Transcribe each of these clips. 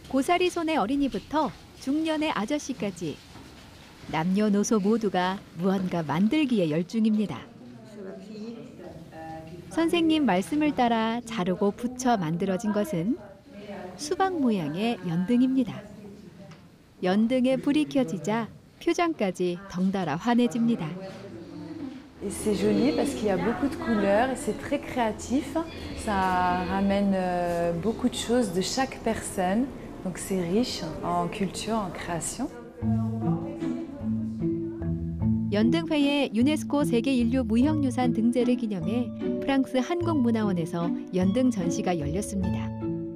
고사리 손의 어린이부터 중년의 아저씨까지 남녀노소 모두가 무언가 만들기에 열중입니다. 선생님 말씀을 따라 자르고 붙여 만들어진 것은 수박 모양의 연등입니다. 연등에 불이 켜지자 표정까지 덩달아 환해집니다. Et c'est joli parce qu'il y a beaucoup de couleurs et c'est très créatif. Ça ramène beaucoup de choses de chaque personne. Donc c'est riche en culture, en création. 연등회의 유네스코 세계인류무형유산 등재를 기념해 프랑스 한국문화원에서 연등 전시가 열렸습니다.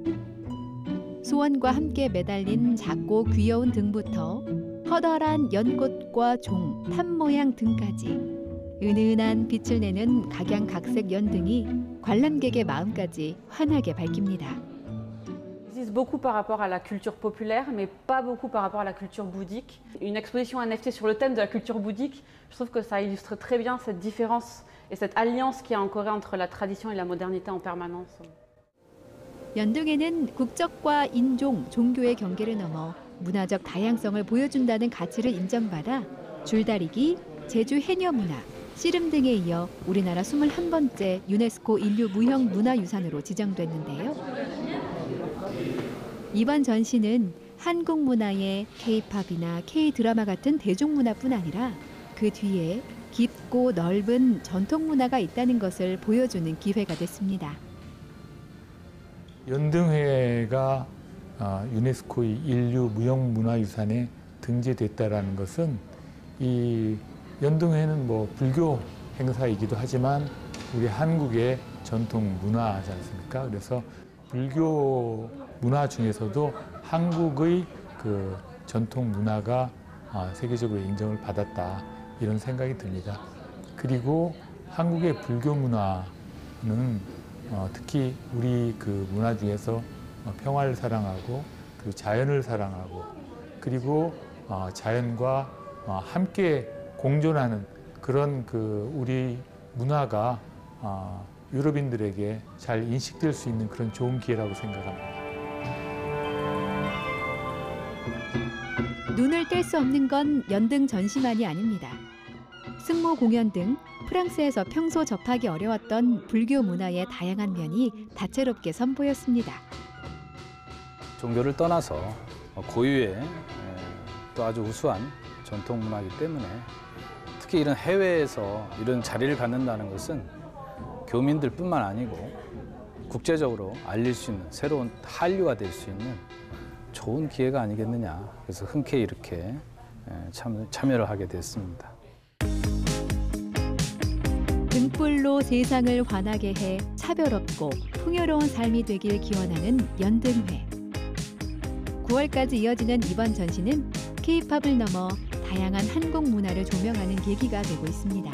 소원과 함께 매달린 작고 귀여운 등부터 커다란 연꽃과 종, 탑 모양 등까지 은은한 빛을 내는 각양각색 연등이 관람객의 마음까지 환하게 밝힙니다. Il existe beaucoup par rapport à la culture populaire, mais pas beaucoup par rapport à la culture bouddhique. Une exposition NFT sur le thème de la culture bouddhique, je trouve que ça illustre très bien cette différence et cette alliance qu'il y a en Corée entre la tradition et la modernité en permanence. 연등에는 국적과 인종, 종교의 경계를 넘어 문화적 다양성을 보여준다는 가치를 인정받아 줄다리기, 제주 해녀 문화, 씨름 등에 이어 우리나라 21번째 유네스코 인류 무형 문화유산으로 지정됐는데요. 이번 전시는 한국 문화의 K-팝이나 K-드라마 같은 대중문화뿐 아니라 그 뒤에 깊고 넓은 전통 문화가 있다는 것을 보여주는 기회가 됐습니다. 연등회가 유네스코 인류 무형 문화유산에 등재됐다라는 것은 이 연등회는 뭐 불교 행사이기도 하지만 우리 한국의 전통 문화지 않습니까? 그래서 불교 문화 중에서도 한국의 그 전통 문화가 세계적으로 인정을 받았다 이런 생각이 듭니다. 그리고 한국의 불교 문화는 특히 우리 그 문화 중에서 평화를 사랑하고 그리고 자연을 사랑하고 그리고 자연과 함께 공존하는 그런 그 우리 문화가 유럽인들에게 잘 인식될 수 있는 그런 좋은 기회라고 생각합니다. 눈을 뗄 수 없는 건 연등 전시만이 아닙니다. 승모 공연 등 프랑스에서 평소 접하기 어려웠던 불교 문화의 다양한 면이 다채롭게 선보였습니다. 종교를 떠나서 고유의 또 아주 우수한 전통 문화이기 때문에 특히 이런 해외에서 이런 자리를 갖는다는 것은 교민들뿐만 아니고 국제적으로 알릴 수 있는 새로운 한류가 될 수 있는 좋은 기회가 아니겠느냐. 그래서 흔쾌히 이렇게 참여를 하게 됐습니다. 등불로 세상을 환하게 해 차별없고 풍요로운 삶이 되길 기원하는 연등회. 9월까지 이어지는 이번 전시는 K-팝을 넘어 다양한 한국 문화를 조명하는 계기가 되고 있습니다.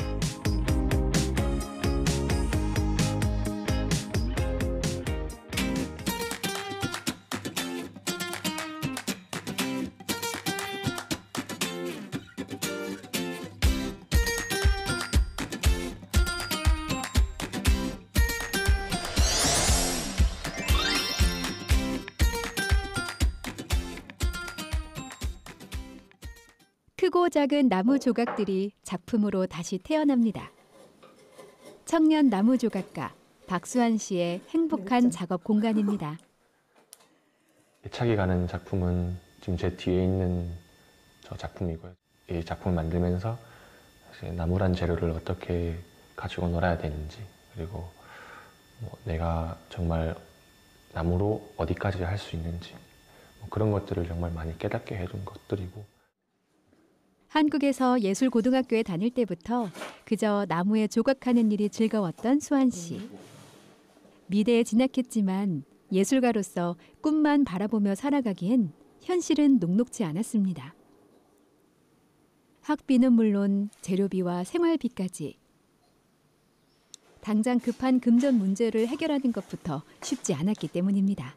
크고 작은 나무 조각들이 작품으로 다시 태어납니다. 청년 나무 조각가 박수환 씨의 행복한 작업 공간입니다. 애착이 가는 작품은 지금 제 뒤에 있는 저 작품이고요. 이 작품을 만들면서 사실 나무란 재료를 어떻게 가지고 놀아야 되는지 그리고 내가 정말 나무로 어디까지 할 수 있는지 그런 것들을 정말 많이 깨닫게 해준 것들이고 한국에서 예술고등학교에 다닐 때부터 그저 나무에 조각하는 일이 즐거웠던 수환 씨. 미대에 진학했지만 예술가로서 꿈만 바라보며 살아가기엔 현실은 녹록지 않았습니다. 학비는 물론 재료비와 생활비까지. 당장 급한 금전 문제를 해결하는 것부터 쉽지 않았기 때문입니다.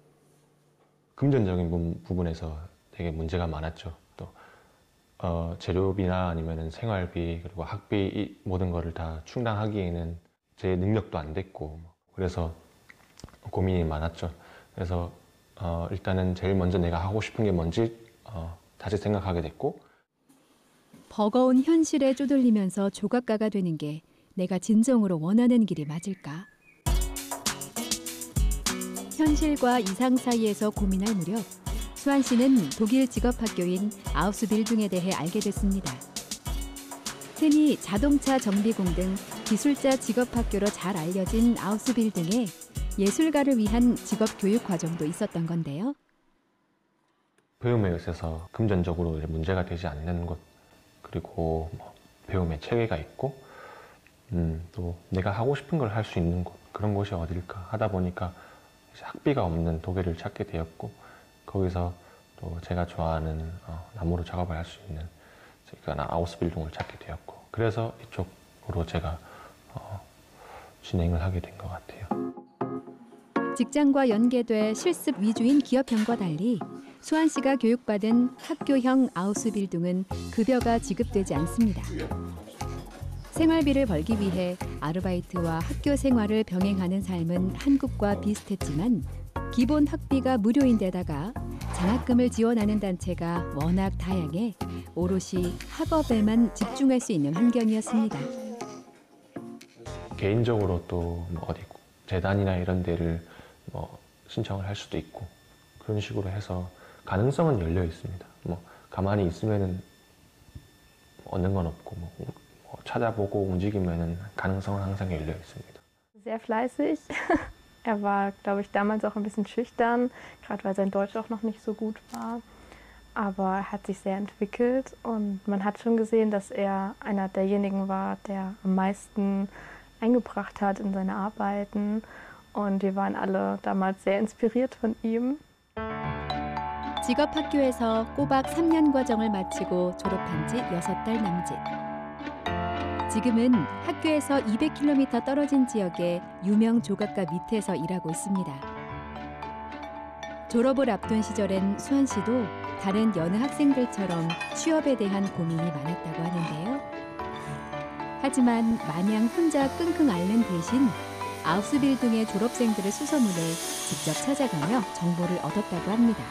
금전적인 부분에서 되게 문제가 많았죠. 또 재료비나 아니면 생활비 그리고 학비 이 모든 거를 다 충당하기에는 제 능력도 안 됐고 그래서 고민이 많았죠. 그래서 일단은 제일 먼저 내가 하고 싶은 게 뭔지 다시 생각하게 됐고 버거운 현실에 쪼들리면서 조각가가 되는 게 내가 진정으로 원하는 길이 맞을까? 현실과 이상 사이에서 고민할 무렵 수한 씨는 독일 직업학교인 아우스빌딩에 대해 알게 됐습니다. 흔히 자동차 정비공 등 기술자 직업학교로 잘 알려진 아우스빌딩에 예술가를 위한 직업 교육 과정도 있었던 건데요. 배움에 있어서 금전적으로 문제가 되지 않는 것 그리고 배움의 체계가 있고 또 내가 하고 싶은 걸 할 수 있는 곳 그런 곳이 어딜까 하다 보니까 학비가 없는 독일을 찾게 되었고 거기서 또 제가 좋아하는 나무로 작업을 할 수 있는 아우스빌딩을 찾게 되었고 그래서 이쪽으로 제가 진행을 하게 된 것 같아요. 직장과 연계돼 실습 위주인 기업형과 달리 수한 씨가 교육받은 학교형 아우스빌딩은 급여가 지급되지 않습니다. 생활비를 벌기 위해 아르바이트와 학교 생활을 병행하는 삶은 한국과 비슷했지만 기본 학비가 무료인 데다가 장학금을 지원하는 단체가 워낙 다양해 오롯이 학업에만 집중할 수 있는 환경이었습니다. 개인적으로 또 어디 재단이나 이런 데를 신청을 할 수도 있고 그런 식으로 해서 가능성은 열려 있습니다. 가만히 있으면은 얻는 건 없고 찾아보고 움직이면은 가능성은 항상 열려 있습니다. Sehr fleißig. Er war, glaube ich, damals auch ein bisschen schüchtern, gerade weil sein Deutsch auch noch nicht so gut war. Aber er hat sich sehr entwickelt und man hat schon gesehen, dass er einer derjenigen war, der am meisten eingebracht hat in seine Arbeiten. Und wir waren alle damals sehr inspiriert von ihm. 직업학교에서 꼬박 3년 과정을 마치고 졸업한 지 6달 남짓. 지금은 학교에서 200km 떨어진 지역의 유명 조각가 밑에서 일하고 있습니다. 졸업을 앞둔 시절엔 수한 씨도 다른 여느 학생들처럼 취업에 대한 고민이 많았다고 하는데요. 하지만 마냥 혼자 끙끙 앓는 대신 아우스빌딩의 졸업생들의 수소문을 직접 찾아가며 정보를 얻었다고 합니다.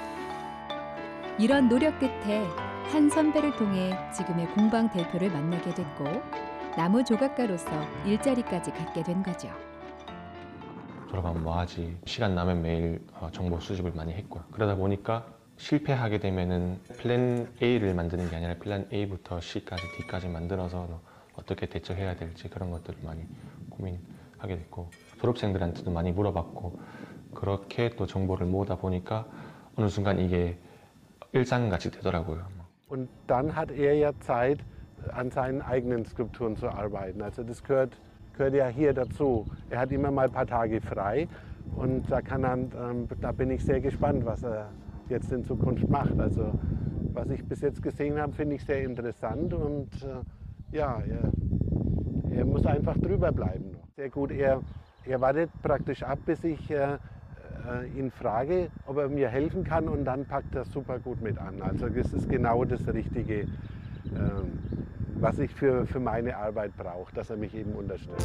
이런 노력 끝에 한 선배를 통해 지금의 공방 대표를 만나게 됐고 나무 조각가로서 일자리까지 갖게 된 거죠. 졸업하면 뭐 하지? 시간 나면 매일 정보 수집을 많이 했고요. 그러다 보니까 실패하게 되면은 플랜 A를 만드는 게 아니라 플랜 A부터 C까지 D까지 만들어서 어떻게 대처해야 될지 그런 것들을 많이 고민하게 됐고 졸업생들한테도 많이 물어봤고 그렇게 또 정보를 모으다 보니까 어느 순간 이게 일상같이 되더라고요. Und dann hat er ja Zeit, an seinen eigenen Skulpturen zu arbeiten. Also das gehört ja hier dazu. Er hat immer mal ein paar Tage frei und da bin ich sehr gespannt, was er jetzt in Zukunft macht. Also was ich bis jetzt gesehen habe, finde ich sehr interessant und ja, er muss einfach drüber bleiben. Sehr gut, er wartet praktisch ab, bis ich ihn frage, ob er mir helfen kann und dann packt er super gut mit an. Also das ist genau das Richtige, was ich für meine Arbeit brauche, dass er mich eben unterstützt.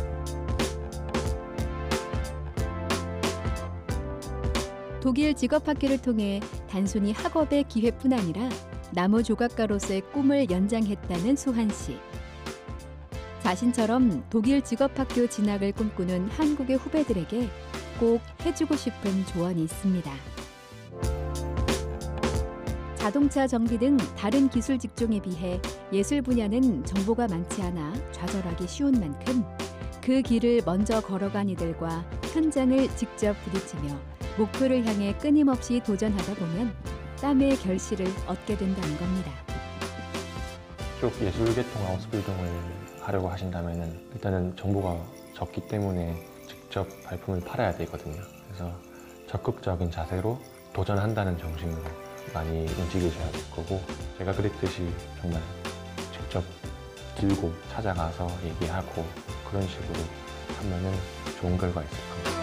독일 직업학교를 통해 단순히 학업의 기회뿐 아니라 나무 조각가로서의 꿈을 연장했다는 수한 씨. 자신처럼 독일 직업학교 진학을 꿈꾸는 한국의 후배들에게 꼭 해주고 싶은 조언이 있습니다. 자동차 정비 등 다른 기술 직종에 비해 예술 분야는 정보가 많지 않아 좌절하기 쉬운 만큼 그 길을 먼저 걸어간 이들과 현장을 직접 부딪히며 목표를 향해 끊임없이 도전하다 보면 땀의 결실을 얻게 된다는 겁니다. 쭉 예술계통 아우스빌딩을 하려고 하신다면 일단은 정보가 적기 때문에 직접 발품을 팔아야 되거든요. 그래서 적극적인 자세로 도전한다는 정신으로 많이 움직이셔야 될 거고 제가 그랬듯이 정말 직접 들고 찾아가서 얘기하고 그런 식으로 하면은 좋은 결과 있을 겁니다.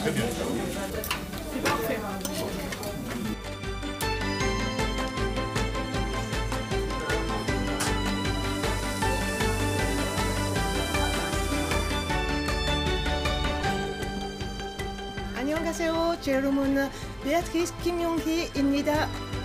안녕하세요. 제 이름은 베아트리스 김용희입니다.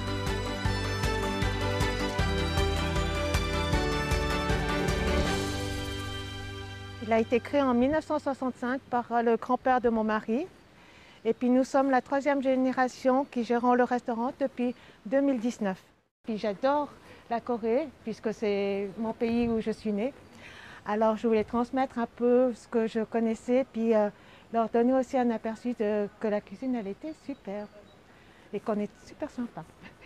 Il a été créé en 1965 par le grand-père de mon mari. Et puis nous sommes la 3e génération qui gérons le restaurant depuis 2019. Puis j'adore la Corée puisque c'est mon pays où je suis née. Alors je voulais transmettre un peu ce que je connaissais puis leur donner aussi un aperçu que la cuisine elle était super et qu'on est super sympa.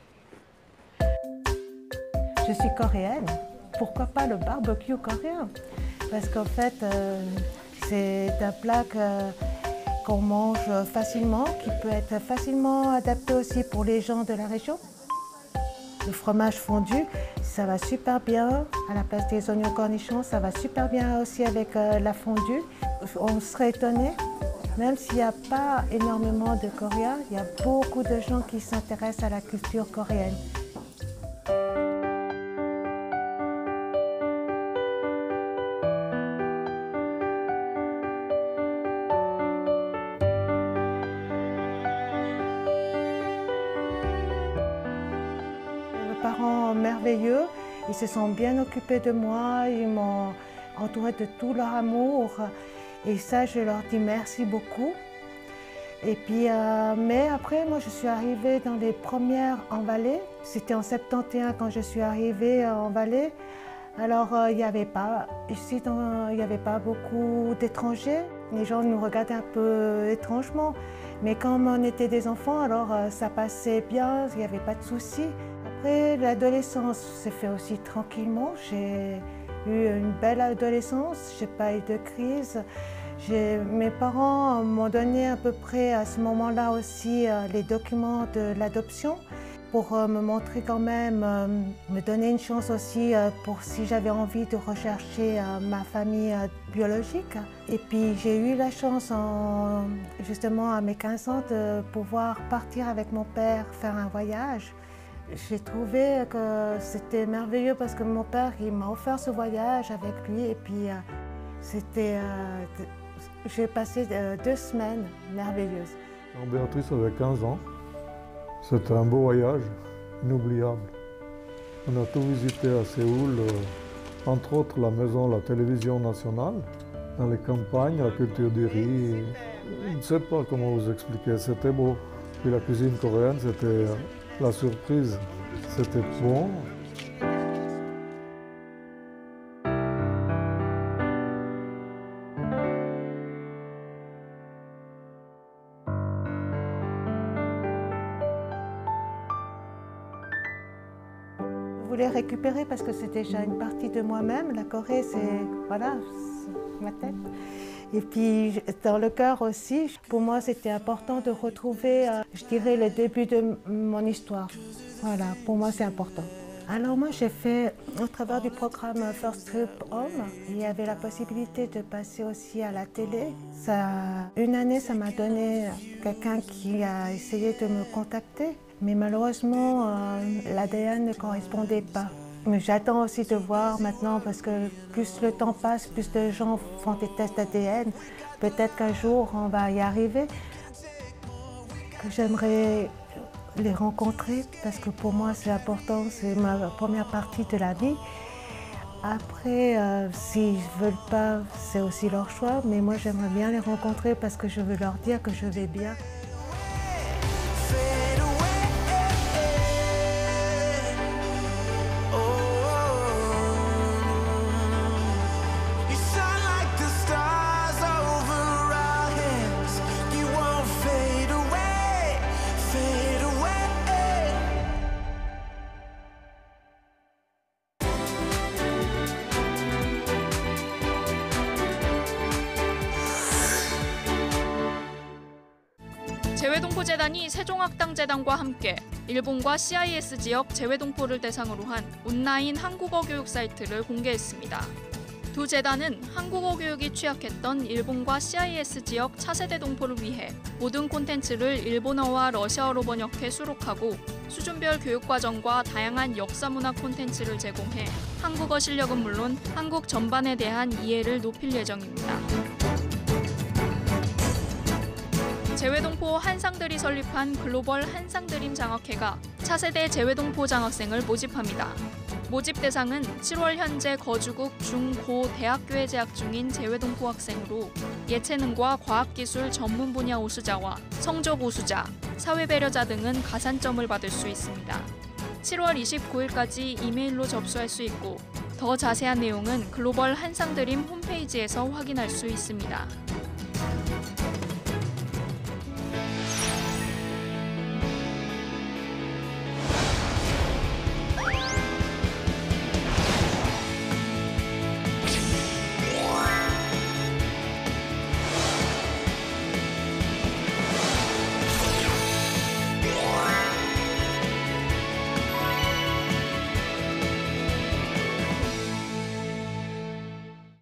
Je suis coréenne. Pourquoi pas le barbecue coréen? Parce qu'en fait, c'est un plat qu'on mange facilement, qui peut être facilement adapté aussi pour les gens de la région. Le fromage fondu, ça va super bien à la place des oignons cornichons, ça va super bien aussi avec la fondue. On serait étonné, même s'il n'y a pas énormément de Coréens, il y a beaucoup de gens qui s'intéressent à la culture coréenne. Parents merveilleux, ils se sont bien occupés de moi, ils m'ont entouré de tout leur amour et ça je leur dis merci beaucoup. Et puis, mais après moi je suis arrivée dans les premières en Valais, c'était en 71 quand je suis arrivée en Valais. Alors il n'y avait pas, ici il n'y avait pas beaucoup d'étrangers, les gens nous regardaient un peu étrangement. Mais comme on était des enfants, alors ça passait bien, il n'y avait pas de soucis. Après, l'adolescence s'est fait aussi tranquillement. J'ai eu une belle adolescence, je n'ai pas eu de crise. Mes parents m'ont donné à peu près à ce moment-là aussi les documents de l'adoption pour me montrer quand même, me donner une chance aussi pour si j'avais envie de rechercher ma famille biologique. Et puis j'ai eu la chance justement à mes 15 ans de pouvoir partir avec mon père faire un voyage. J'ai trouvé que c'était merveilleux parce que mon père il m'a offert ce voyage avec lui et puis j'ai passé 2 semaines merveilleuses. Quand Béatrice avait 15 ans, c'était un beau voyage, inoubliable. On a tout visité à Séoul, entre autres la maison, la télévision nationale, dans les campagnes, la culture du riz. Je ne sais pas comment vous expliquer, c'était beau. Puis la cuisine coréenne, c'était la surprise, c'était bon. Je voulais récupérer parce que c'est déjà une partie de moi-même. La Corée, c'est voilà, ma tête. Et puis dans le cœur aussi, pour moi c'était important de retrouver, je dirais, le début de mon histoire. Voilà, pour moi c'est important. Alors moi j'ai fait, au travers du programme First Trip Home, il y avait la possibilité de passer aussi à la télé. Une année ça m'a donné quelqu'un qui a essayé de me contacter, mais malheureusement l'ADN ne correspondait pas. Mais j'attends aussi de voir maintenant parce que plus le temps passe, plus de gens font des tests d'ADN. Peut-être qu'un jour on va y arriver. J'aimerais les rencontrer parce que pour moi c'est important, c'est ma première partie de la vie. Après, s'ils ne veulent pas, c'est aussi leur choix, mais moi j'aimerais bien les rencontrer parce que je veux leur dire que je vais bien. 재외동포재단이 세종학당재단과 함께 일본과 CIS 지역 재외동포를 대상으로 한 온라인 한국어 교육 사이트를 공개했습니다. 두 재단은 한국어 교육이 취약했던 일본과 CIS 지역 차세대 동포를 위해 모든 콘텐츠를 일본어와 러시아어로 번역해 수록하고 수준별 교육과정과 다양한 역사문화 콘텐츠를 제공해 한국어 실력은 물론 한국 전반에 대한 이해를 높일 예정입니다. 재외동포 한상들이 설립한 글로벌 한상드림 장학회가 차세대 재외동포 장학생을 모집합니다. 모집 대상은 7월 현재 거주국 중, 고, 대학교에 재학 중인 재외동포 학생으로 예체능과 과학기술 전문 분야 우수자와 성적 우수자, 사회배려자 등은 가산점을 받을 수 있습니다. 7월 29일까지 이메일로 접수할 수 있고 더 자세한 내용은 글로벌 한상드림 홈페이지에서 확인할 수 있습니다.